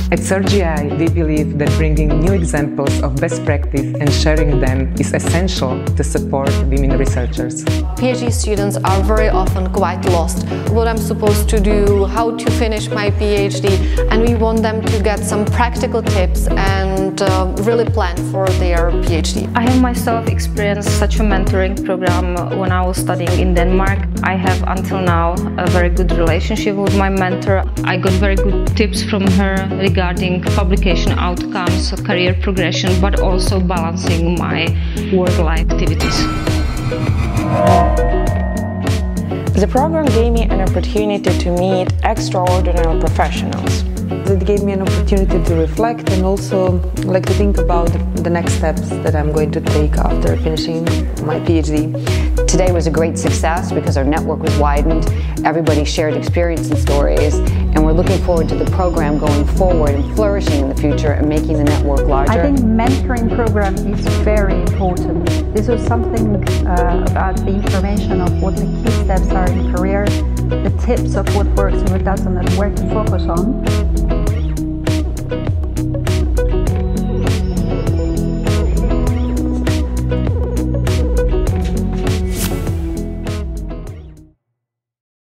At SurgEI, we believe that bringing new examples of best practice and sharing them is essential to support women researchers. PhD students are very often quite lost. What I'm supposed to do, how to finish my PhD, and we want them to get some practical tips and really plan for their PhD. I have myself experienced such a mentoring program when I was studying in Denmark. I have until now a very good relationship with my mentor. I got very good tips from her regarding publication outcomes, career progression, but also balancing my work-life activities. The program gave me an opportunity to meet extraordinary professionals. It gave me an opportunity to reflect and also to think about the next steps that I'm going to take after finishing my PhD. Today was a great success because our network was widened, everybody shared experience and stories, and we're looking forward to the program going forward and flourishing in the future and making the network larger. I think mentoring program is very important. This was something about the information of what the key steps are in career, the tips of what works and what doesn't, and where to focus on.